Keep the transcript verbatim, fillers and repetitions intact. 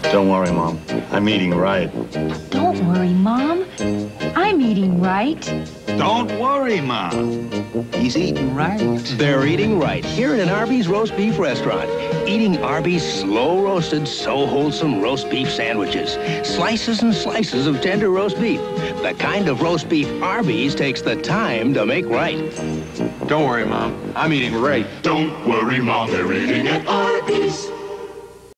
Don't worry, Mom. I'm eating right. Don't worry, Mom. I'm eating right. Don't worry, Mom. He's eating right. They're eating right here at an Arby's roast beef restaurant. Eating Arby's slow-roasted, so wholesome roast beef sandwiches. Slices and slices of tender roast beef. The kind of roast beef Arby's takes the time to make right. Don't worry, Mom. I'm eating right. Don't worry, Mom. They're eating at Arby's.